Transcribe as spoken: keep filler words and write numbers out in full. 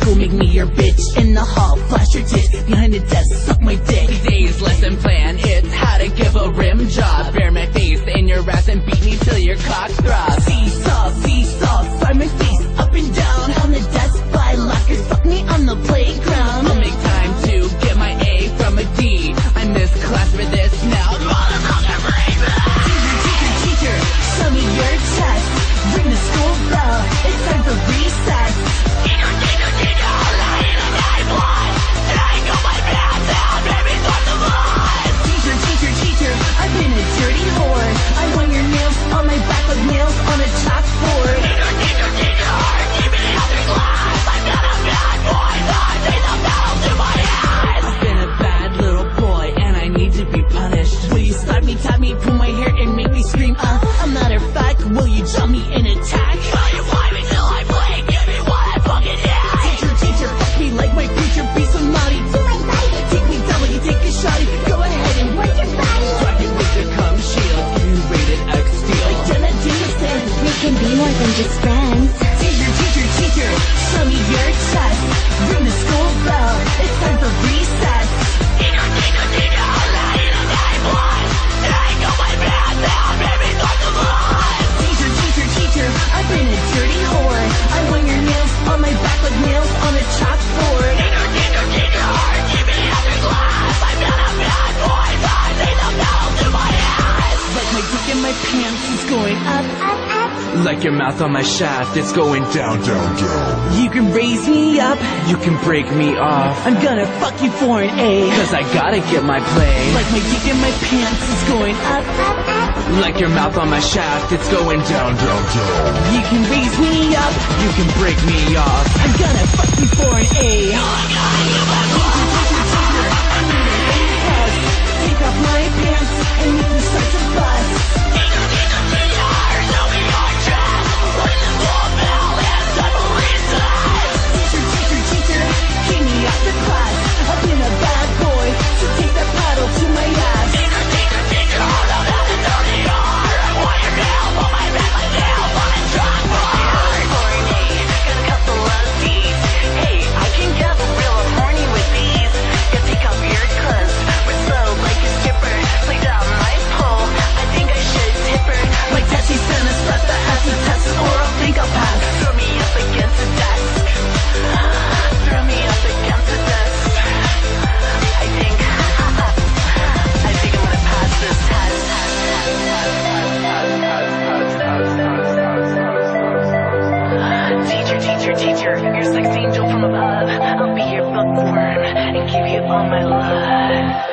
school, make me your bitch. In the hall, flash your tits. Behind the desk, suck my dick. Today's lesson plan, it's how to give a rim job. Bare my face in your ass and beat me till your cock throbs. Seesaw, seesaw, slide my face up and down. On the desk by lockers, fuck me on the playground. I'll make time to get my A from a D. I missed class for this now. Motherfucker, bring that. Teacher, teacher, teacher, show me your chest. Ring the school bell, it's time for recess. Teacher, teacher, teacher, lying in my blood. And I got my pants out, baby, start the blood. Teacher, teacher, teacher, I've been a dirty whore. I want your nails on my back like nails on a chalkboard. Teacher, teacher, teacher, keep me out your glass. I've got a bad boy, that takes a battle to my ass. I've been a bad little boy, and I need to be punished. Will you slap me, tap me, pull my hair, and make me scream? Uh, I'm not a fact. Will you jump me and attack? Try to find me till I blink, give me what I fucking need. Teacher, teacher, fuck me like my future, be so naughty. Do my body, take me down like you take a shotty. Go ahead and work your body. Rock it with the cum shield, you rated X steel. Like Jenna Jameson, We can be more than just friends. teacher, teacher, teacher, show me your chest. Ring the school bell, it's time for recess. Teacher, teacher, teacher, lying in my blood. And I got my pants out, baby, start the blood. Teacher, teacher, teacher, I've been a dirty whore. I want your nails on my back like nails on a chalkboard. Teacher, teacher, teacher, keep me out your glass. I've got a bad boy, that takes a battle to my ass. Like my dick in my pants is going up, up, up. Like your mouth on my shaft, it's going down, down, down. You can raise me up, You can break me off, I'm gonna fuck you for an A. cause I gotta get my play. Like my dick in my pants is going up, up, up. Like your mouth on my shaft, it's going down, down, down. You can raise me up, You can break me off. I'm gonna fuck you for an A. Teacher, teacher, teacher, I need an A plus. Take off my pants and make me start to bust. Teacher, teacher, teacher, show me your chest. Ring the school bell, it's time for recess. Teacher, teacher, teacher, keep me after class. I've been a bad boy, so take that paddle to my ass. Teacher, teacher, teacher, hold on at the dirty yard. I want your nails on my back like nails on a chalkboard. Horny, got a couple of D's. Hey, I can get real horny with these. Yeah, take off your clothes, we're slow like a stripper. Play down my pole, I think I should tip her. Like Tessie Santa, slap the acid test, or I'll think I'll pass. Throw me up against the desk. Throw me up against the desk. I think, I think I'm gonna pass this test. Teacher, teacher, teacher, your sex angel from above. I'll be your bookworm and give you all my love.